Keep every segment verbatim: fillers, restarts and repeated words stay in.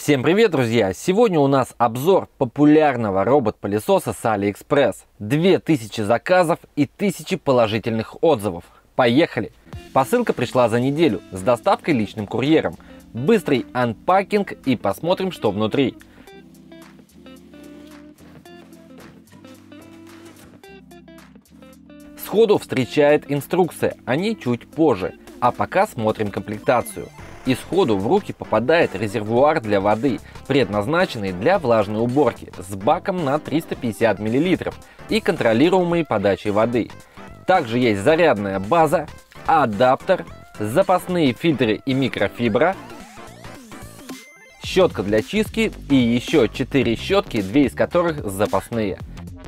Всем привет, друзья! Сегодня у нас обзор популярного робот-пылесоса с Алиэкспресс. две тысячи заказов и тысячи положительных отзывов. Поехали! Посылка пришла за неделю с доставкой личным курьером. Быстрый анпакинг и посмотрим, что внутри. Сходу встречает инструкция, о ней чуть позже. А пока смотрим комплектацию. И сходу в руки попадает резервуар для воды, предназначенный для влажной уборки, с баком на триста пятьдесят миллилитров и контролируемой подачей воды. Также есть зарядная база, адаптер, запасные фильтры и микрофибра, щетка для чистки и еще четыре щетки, две из которых запасные.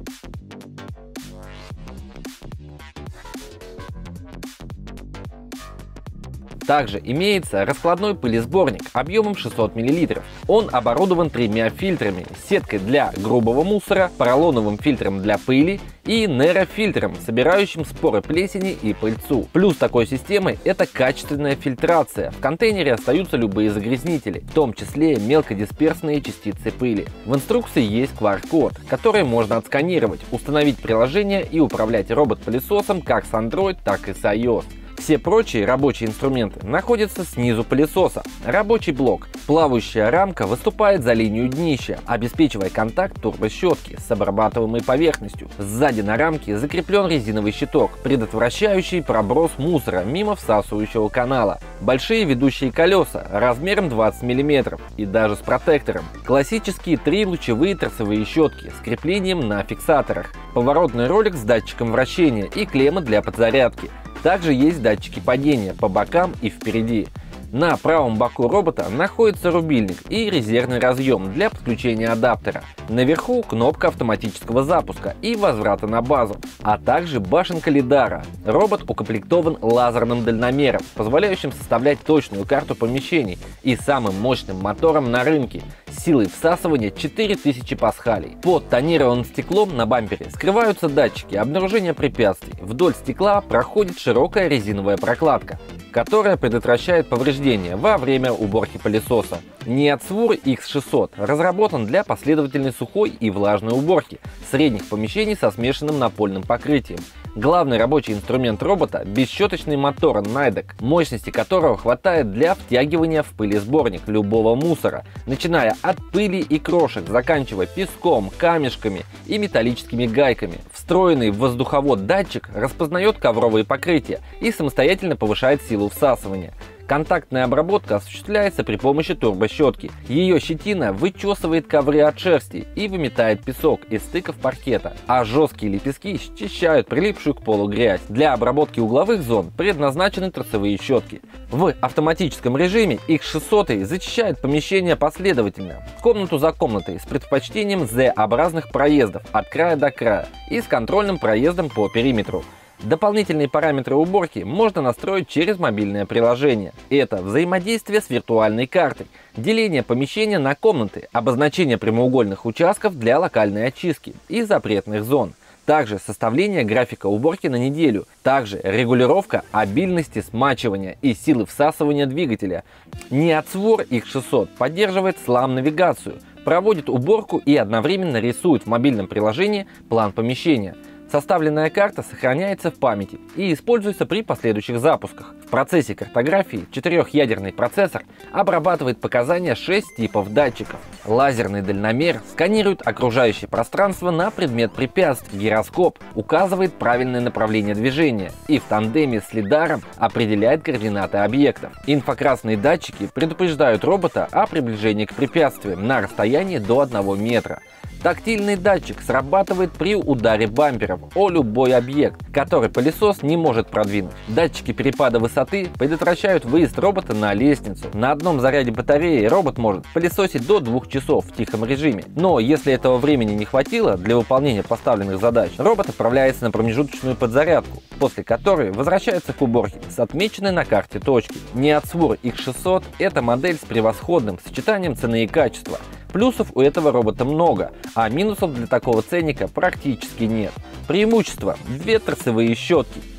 Также имеется раскладной пылесборник объемом шестьсот миллилитров. Он оборудован тремя фильтрами: сеткой для грубого мусора, поролоновым фильтром для пыли и нейрофильтром, собирающим споры плесени и пыльцу. Плюс такой системы — это качественная фильтрация. В контейнере остаются любые загрязнители, в том числе мелкодисперсные частицы пыли. В инструкции есть ку ар-код, который можно отсканировать, установить приложение и управлять робот-пылесосом как с Android, так и с iOS. Все прочие рабочие инструменты находятся снизу пылесоса. Рабочий блок. Плавающая рамка выступает за линию днища, обеспечивая контакт турбощетки с обрабатываемой поверхностью. Сзади на рамке закреплен резиновый щиток, предотвращающий проброс мусора мимо всасывающего канала. Большие ведущие колеса размером двадцать миллиметров и даже с протектором. Классические три лучевые торцевые щетки с креплением на фиксаторах. Поворотный ролик с датчиком вращения и клемма для подзарядки. Также есть датчики падения по бокам и впереди. На правом боку робота находится рубильник и резервный разъем для подключения адаптера. Наверху кнопка автоматического запуска и возврата на базу, а также башенка лидара. Робот укомплектован лазерным дальномером, позволяющим составлять точную карту помещений, и самым мощным мотором на рынке силой всасывания четыре тысячи пасхалей. Под тонированным стеклом на бампере скрываются датчики обнаружения препятствий. Вдоль стекла проходит широкая резиновая прокладка, которая предотвращает повреждения во время уборки пылесоса. Неотсвур икс шестьсот разработан для последовательной сухой и влажной уборки средних помещений со смешанным напольным покрытием. Главный рабочий инструмент робота – бесщеточный мотор найдек, мощности которого хватает для втягивания в пылесборник любого мусора, начиная от пыли и крошек, заканчивая песком, камешками и металлическими гайками. Встроенный в воздуховод датчик распознает ковровые покрытия и самостоятельно повышает силу всасывания. Контактная обработка осуществляется при помощи турбощетки. Ее щетина вычесывает ковры от шерсти и выметает песок из стыков паркета, а жесткие лепестки счищают прилипшую к полу грязь. Для обработки угловых зон предназначены торцевые щетки. В автоматическом режиме икс шестьсот зачищает помещение последовательно, комнату за комнатой, с предпочтением зет-образных проездов от края до края и с контрольным проездом по периметру. Дополнительные параметры уборки можно настроить через мобильное приложение. Это взаимодействие с виртуальной картой, деление помещения на комнаты, обозначение прямоугольных участков для локальной очистки и запретных зон. Также составление графика уборки на неделю. Также регулировка обильности смачивания и силы всасывания двигателя. Неотсвур икс шестьсот поддерживает слам-навигацию, проводит уборку и одновременно рисует в мобильном приложении план помещения. Составленная карта сохраняется в памяти и используется при последующих запусках. В процессе картографии четырехъядерный процессор обрабатывает показания шести типов датчиков. Лазерный дальномер сканирует окружающее пространство на предмет препятствий. Гироскоп указывает правильное направление движения и в тандеме с лидаром определяет координаты объектов. Инфракрасные датчики предупреждают робота о приближении к препятствиям на расстоянии до одного метра. Тактильный датчик срабатывает при ударе бамперов о любой объект, который пылесос не может продвинуть. Датчики перепада высоты предотвращают выезд робота на лестницу. На одном заряде батареи робот может пылесосить до двух часов в тихом режиме. Но если этого времени не хватило для выполнения поставленных задач, робот отправляется на промежуточную подзарядку, после которой возвращается к уборке с отмеченной на карте точки. Неотсвур икс шестьсот – это модель с превосходным сочетанием цены и качества. Плюсов у этого робота много, а минусов для такого ценника практически нет. Преимущества: две торцевые щетки,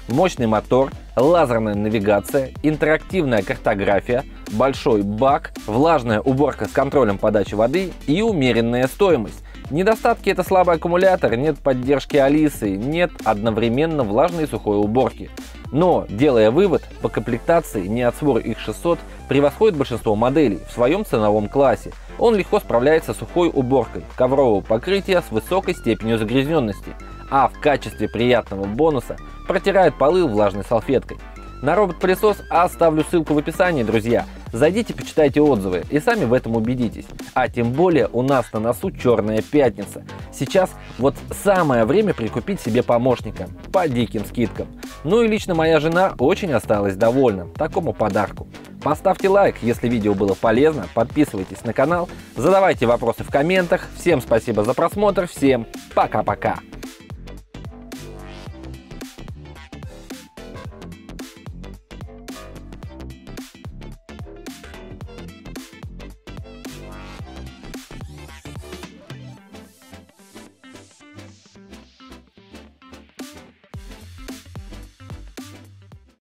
Мощный мотор, лазерная навигация, интерактивная картография, большой бак, влажная уборка с контролем подачи воды и умеренная стоимость. Недостатки — это слабый аккумулятор, нет поддержки Алисы, нет одновременно влажной и сухой уборки. Но, делая вывод, по комплектации Neotswor икс шестьсот превосходит большинство моделей в своем ценовом классе. Он легко справляется с сухой уборкой коврового покрытия с высокой степенью загрязненности, а в качестве приятного бонуса протирает полы влажной салфеткой. На робот-пылесос оставлю ссылку в описании, друзья. Зайдите, почитайте отзывы и сами в этом убедитесь. А тем более у нас на носу Черная пятница. Сейчас вот самое время прикупить себе помощника по диким скидкам. Ну и лично моя жена очень осталась довольна такому подарку. Поставьте лайк, если видео было полезно, подписывайтесь на канал, задавайте вопросы в комментах. Всем спасибо за просмотр, всем пока-пока.